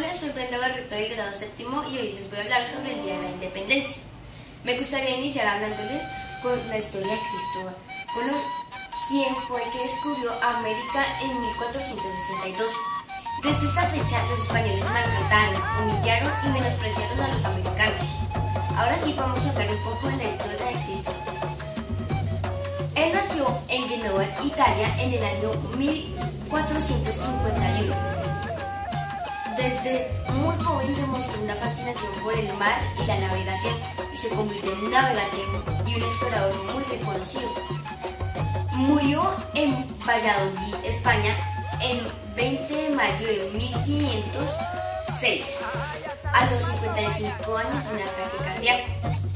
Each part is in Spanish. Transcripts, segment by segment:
Hola, soy Brenda Barreto de grado séptimo y hoy les voy a hablar sobre el Día de la Independencia. Me gustaría iniciar hablándoles con la historia de Cristóbal Colón, quien fue el que descubrió América en 1462. Desde esta fecha, los españoles maltrataron, humillaron y menospreciaron a los americanos. Ahora sí vamos a hablar un poco de la historia de Cristóbal. Él nació en Génova, Italia, en el año 1451. Desde muy joven demostró una fascinación por el mar y la navegación y se convirtió en un navegante y un explorador muy reconocido. Murió en Valladolid, España, el 20 de mayo de 1506, a los 55 años de un ataque cardíaco.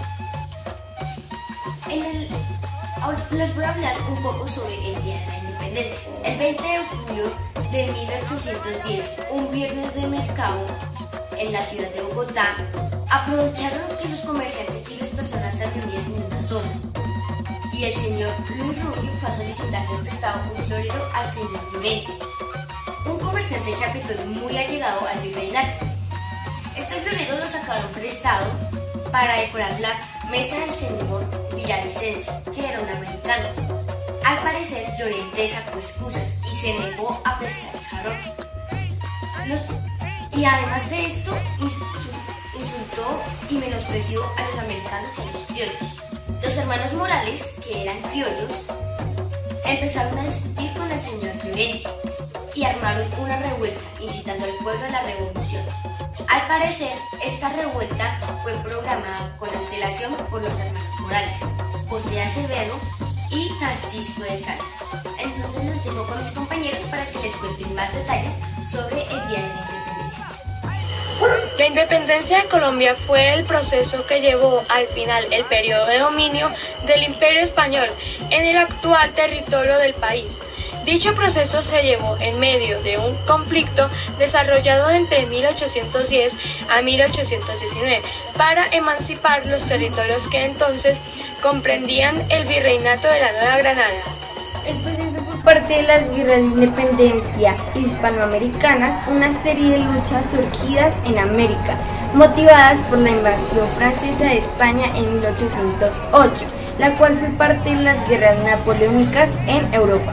Les voy a hablar un poco sobre el Día de la Independencia. El 20 de julio de 1810, un viernes de mercado en la ciudad de Bogotá, aprovecharon que los comerciantes y las personas se reunían en una zona. Y el señor Luis Rubio fue a solicitarle prestado un florero al señor Llorente, un comerciante chapetón muy allegado al virreinato. Este florero lo sacaron prestado para decorar la mesa del señor Villavicencio, que era un americano. Al parecer, Llorente sacó excusas y se negó a prestar el jarrón. Y además de esto, insultó y menospreció a los americanos y a los criollos. Los hermanos Morales, que eran criollos, empezaron a discutir con el señor Llorente y armaron una revuelta, incitando al pueblo a la revolución. Al parecer, esta revuelta fue programada con antelación por los hermanos Morales, José Acevedo y Francisco de Cádiz. Entonces los dejo con mis compañeros para que les cuenten más detalles sobre el Día de la Independencia. La independencia de Colombia fue el proceso que llevó al final el periodo de dominio del Imperio Español en el actual territorio del país. Dicho proceso se llevó en medio de un conflicto desarrollado entre 1810 a 1819 para emancipar los territorios que entonces comprendían el virreinato de la Nueva Granada. El proceso fue parte de las guerras de independencia hispanoamericanas, una serie de luchas surgidas en América, motivadas por la invasión francesa de España en 1808, la cual fue parte de las guerras napoleónicas en Europa.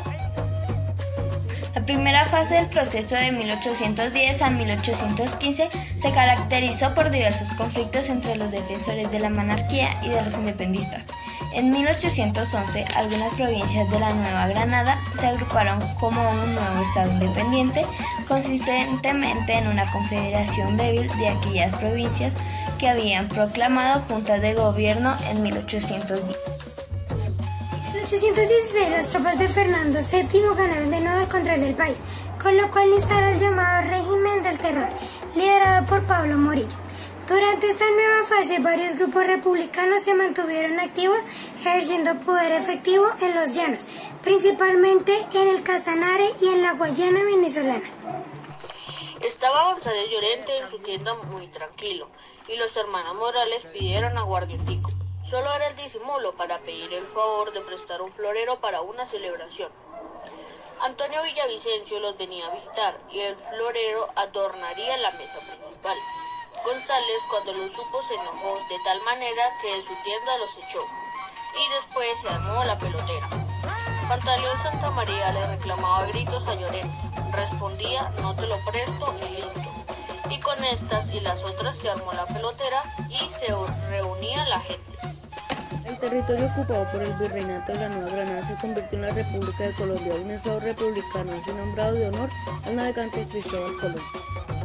La primera fase del proceso de 1810 a 1815 se caracterizó por diversos conflictos entre los defensores de la monarquía y de los independistas. En 1811, algunas provincias de la Nueva Granada se agruparon como un nuevo estado independiente, consistentemente en una confederación débil de aquellas provincias que habían proclamado juntas de gobierno en 1810. En 1816 las tropas de Fernando VII ganaron de nuevo el control del país, con lo cual instauró el llamado régimen del terror, liderado por Pablo Morillo. Durante esta nueva fase, varios grupos republicanos se mantuvieron activos, ejerciendo poder efectivo en los llanos, principalmente en el Casanare y en la Guayana venezolana. Estaba González Llorente en su tienda muy tranquilo, y los hermanos Morales pidieron aguardientico. Solo era el disimulo para pedir el favor de prestar un florero para una celebración. Antonio Villavicencio los venía a visitar y el florero adornaría la mesa principal. González, cuando lo supo, se enojó de tal manera que de su tienda los echó y después se armó la pelotera. Pantaleón Santamaría le reclamaba a gritos a Llorente, respondía: no te lo presto y listo. Y con estas y las otras se armó la pelotera y se reunía la gente. El territorio ocupado por el virreinato de la Nueva Granada se convirtió en la República de Colombia, un estado republicano así nombrado de honor al navegante Cristóbal Colón.